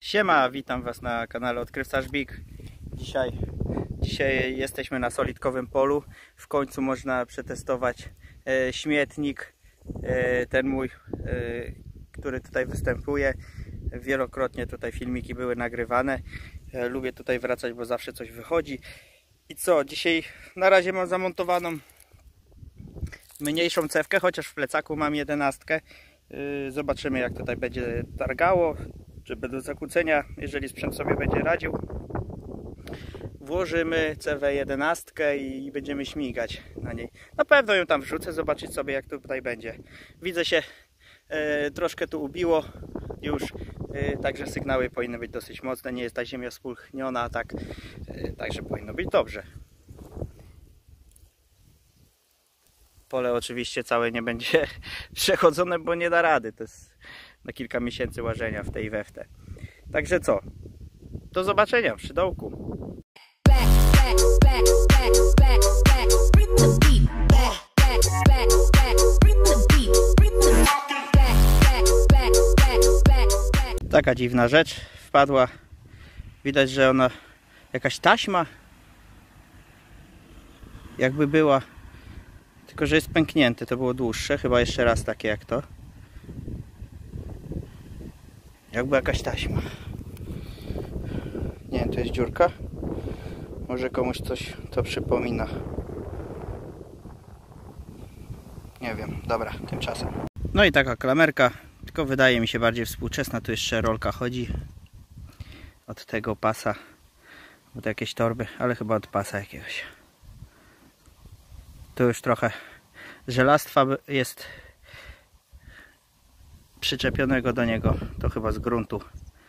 Siema, witam Was na kanale Odkrywca Żbik. Dzisiaj jesteśmy na solitkowym polu. W końcu można przetestować śmietnik, ten mój, który tutaj występuje. Wielokrotnie tutaj filmiki były nagrywane. Lubię tutaj wracać, bo zawsze coś wychodzi. I co? Dzisiaj na razie mam zamontowaną mniejszą cewkę, chociaż w plecaku mam 11. Zobaczymy, jak tutaj będzie targało, czy będą zakłócenia, jeżeli sprzęt sobie będzie radził. Włożymy CV11 i będziemy śmigać na niej. Na pewno ją tam wrzucę, zobaczyć sobie, jak tutaj będzie. Widzę się, troszkę tu ubiło już, także sygnały powinny być dosyć mocne. Nie jest ta ziemia spulchniona, także powinno być dobrze. Pole oczywiście całe nie będzie przechodzone, bo nie da rady. To jest na kilka miesięcy łażenia w tej we w te. Także co? Do zobaczenia przy dołku. Taka dziwna rzecz wpadła. Widać, że ona jakaś taśma jakby była. Tylko że jest pęknięte, to było dłuższe, chyba jeszcze raz takie jak to. Jakby jakaś taśma. Nie wiem, to jest dziurka. Może komuś coś to przypomina. Nie wiem, dobra, tymczasem. No i taka klamerka, tylko wydaje mi się bardziej współczesna. Tu jeszcze rolka chodzi od tego pasa, od jakiejś torby, ale chyba od pasa jakiegoś. Tu już trochę żelastwa jest przyczepionego do niego, to chyba z gruntu.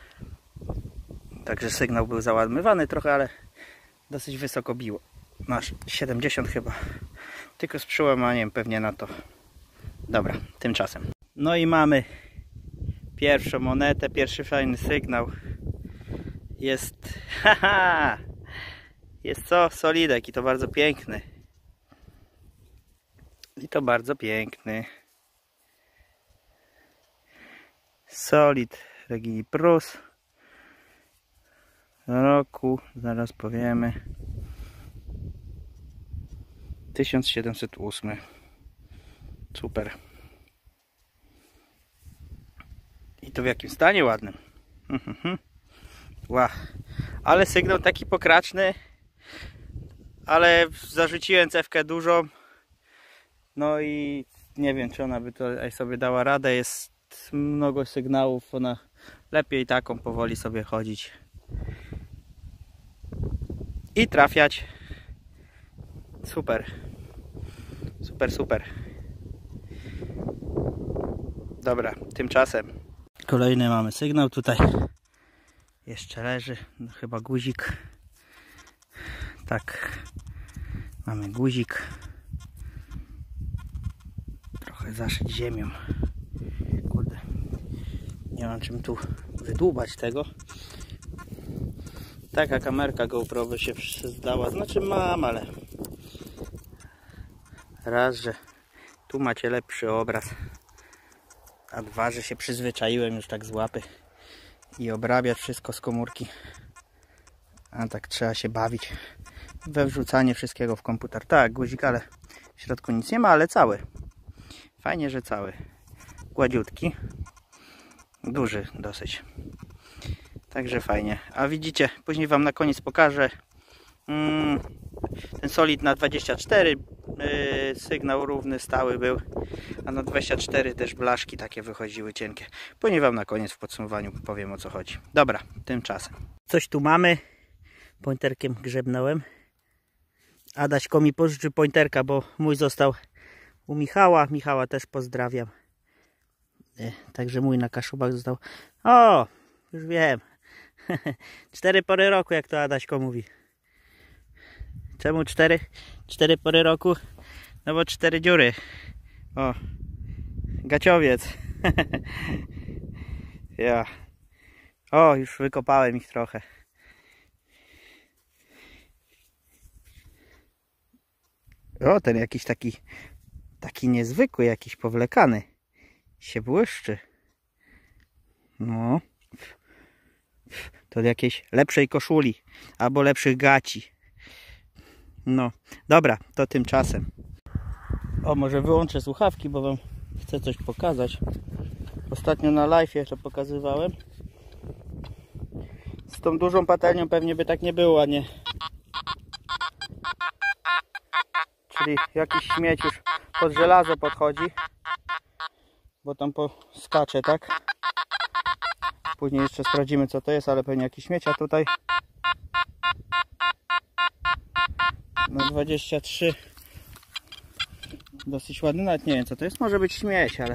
Także sygnał był załadmywany trochę, ale dosyć wysoko biło. Masz 70 chyba. Tylko z przełamaniem pewnie na to. Dobra, tymczasem. No i mamy pierwszą monetę, pierwszy fajny sygnał. Jest, haha, jest co? Solidek i to bardzo piękny. I to bardzo piękny. Solid Regini Plus. Roku, zaraz powiemy. 1708. Super. I to w jakim stanie ładnym. Wow. Ale sygnał taki pokraczny. Ale zarzuciłem cewkę dużą. No i nie wiem, czy ona by to sobie dała radę. Jest mnogo sygnałów. Ona lepiej taką powoli sobie chodzić. I trafiać. Super. Super, super. Dobra, tymczasem kolejny mamy sygnał tutaj. Jeszcze leży, no, chyba guzik. Tak, mamy guzik. Trochę zaszyć ziemią. Kurde, nie mam czym tu wydłubać tego. Taka kamerka GoPro by się zdała, znaczy mam, ale raz, że tu macie lepszy obraz, a dwa, że się przyzwyczaiłem już tak z łapy i obrabiać wszystko z komórki, a tak trzeba się bawić we wrzucanie wszystkiego w komputer. Tak, guzik, ale w środku nic nie ma, ale cały. Fajnie, że cały. Gładziutki. Duży dosyć. Także fajnie. A widzicie, później Wam na koniec pokażę ten solid na 24. Sygnał równy, stały był. A na 24 też blaszki takie wychodziły cienkie. Później Wam na koniec w podsumowaniu powiem, o co chodzi. Dobra, tymczasem. Coś tu mamy. Pointerkiem grzebnąłem. Adaśko mi pożyczy pointerka, bo mój został u Michała. Michała też pozdrawiam. Także mój na Kaszubach został. O, już wiem. 4 pory roku, jak to Adaśko mówi. Czemu 4? 4 pory roku? No bo 4 dziury. O, gaciowiec. Ja. O, już wykopałem ich trochę. O, ten jakiś taki niezwykły, jakiś powlekany. Się błyszczy. No. to jakiejś lepszej koszuli albo lepszych gaci. No, dobra, to tymczasem. O, może wyłączę słuchawki, bo wam chcę coś pokazać. Ostatnio na live'ie to pokazywałem. Z tą dużą patelnią pewnie by tak nie było, a nie. Czyli jakiś śmieć już pod żelazo podchodzi, bo tam skacze, tak? Później jeszcze sprawdzimy, co to jest, ale pewnie jakiś śmieć, a tutaj no 23 dosyć ładny, nawet nie wiem, co to jest, może być śmieć, ale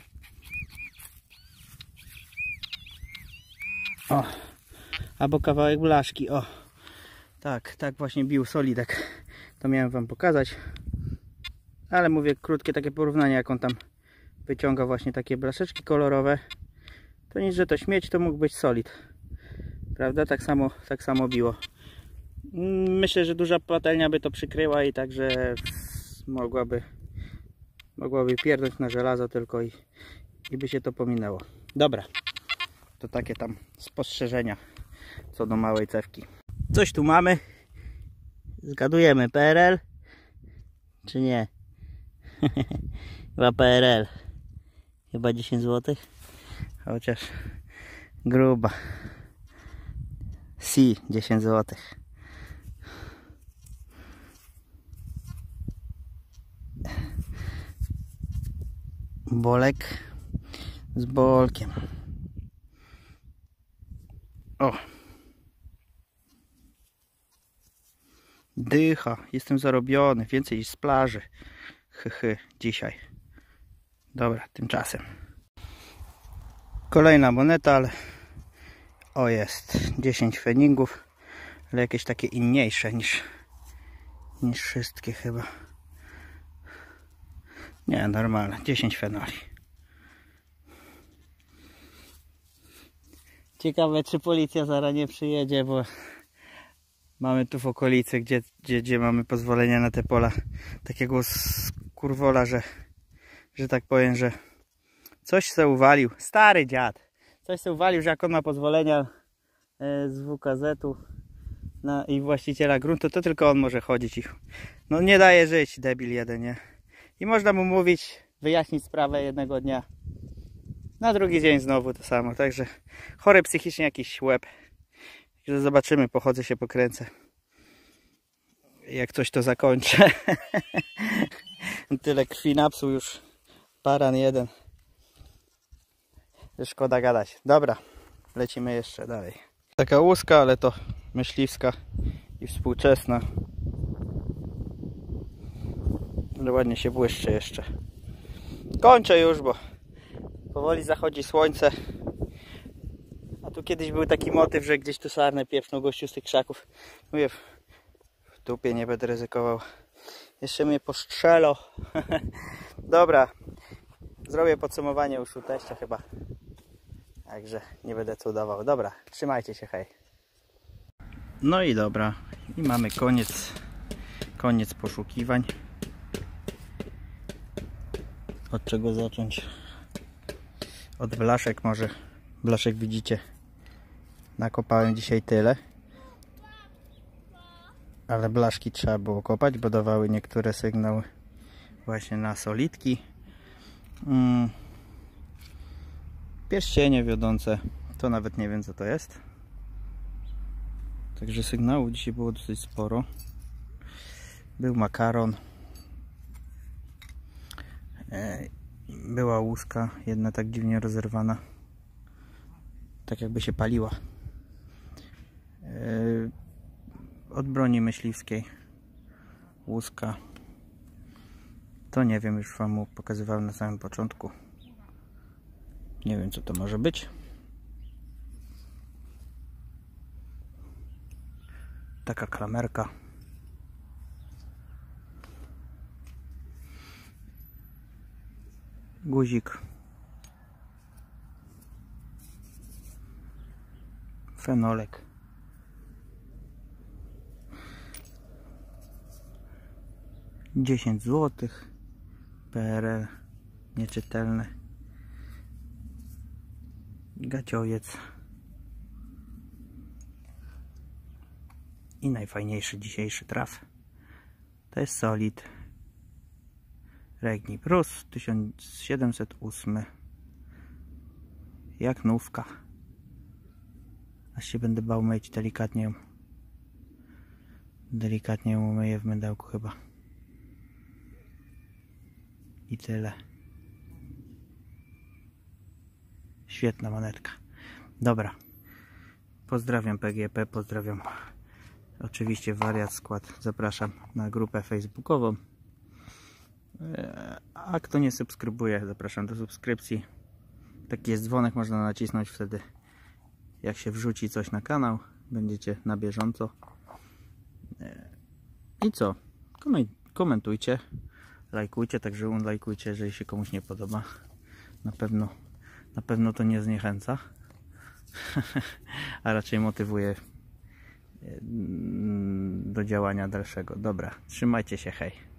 o, albo kawałek blaszki, o tak właśnie bił solidek, to miałem wam pokazać, ale mówię, krótkie takie porównanie, jak on tam wyciąga właśnie takie blaszeczki kolorowe, to nic, że to śmieć, to mógł być solid, prawda? Tak samo biło. Myślę, że duża patelnia by to przykryła i także mogłaby pierdnąć na żelazo tylko i by się to pominęło. Dobra, to takie tam spostrzeżenia co do małej cewki. Coś tu mamy. Zgadujemy, PRL czy nie? Chyba PRL. Chyba 10 zł. Chociaż gruba. C 10 zł. Bolek z bolkiem. O! Dycha. Jestem zarobiony. Więcej niż z plaży. Dzisiaj. Dobra, tymczasem. Kolejna moneta, ale o, jest 10 feningów, ale jakieś takie inniejsze niż wszystkie chyba. Nie, normalne, 10 fenoli. Ciekawe, czy policja zaraz nie przyjedzie, bo mamy tu w okolicy, gdzie mamy pozwolenie na te pola, takiego skurwola, że tak powiem, że coś se uwalił, stary dziad, coś se uwalił, że jak on ma pozwolenia z WKZ-u i właściciela gruntu, to tylko on może chodzić. No nie daje żyć, debil jeden, nie? I można mu mówić, wyjaśnić sprawę jednego dnia. Na drugi dzień znowu to samo, także chory psychicznie jakiś łeb. Zobaczymy, pochodzę się pokręcę. Jak coś to zakończę. Tyle krwi napsuł już baran jeden. Szkoda gadać. Dobra, lecimy jeszcze dalej. Taka łuska, ale to myśliwska i współczesna. Ale ładnie się błyszczy jeszcze. Kończę już, bo powoli zachodzi słońce. A tu kiedyś był taki motyw, że gdzieś tu sarnę pieprznął gościu z tych krzaków. Mówię, w dupie nie będę ryzykował. Jeszcze mnie postrzelo. Dobra, zrobię podsumowanie już u teścia chyba. Także nie będę cudował. Dobra, trzymajcie się, hej. No i dobra, i mamy koniec poszukiwań. Od czego zacząć? Od blaszek może. Blaszek widzicie, nakopałem dzisiaj tyle. Ale blaszki trzeba było kopać, bo dawały niektóre sygnały właśnie na solidki. Pierścienie wiodące, to nawet nie wiem, co to jest. Także sygnału dzisiaj było dosyć sporo. Był makaron. Była łuska, jedna tak dziwnie rozerwana. Tak jakby się paliła. Od broni myśliwskiej. Łuska. To nie wiem, już wam pokazywałem na samym początku. Nie wiem, co to może być. Taka klamerka. Guzik. Fenolek. $10 zł. PRL. Nieczytelne. Gaciojec. I najfajniejszy dzisiejszy traf to jest Solid Regni Plus 1708. Jak nówka. Aż się będę bał myć, delikatnie ją umyję w mydełku chyba. I tyle. Świetna monetka. Dobra. Pozdrawiam PGP, pozdrawiam oczywiście Wariat Skład. Zapraszam na grupę facebookową. A kto nie subskrybuje, zapraszam do subskrypcji. Taki jest dzwonek, można nacisnąć, wtedy jak się wrzuci coś na kanał, będziecie na bieżąco. I co? Komentujcie, lajkujcie, także lajkujcie, jeżeli się komuś nie podoba. Na pewno to nie zniechęca, a raczej motywuje do działania dalszego. Dobra, trzymajcie się, hej.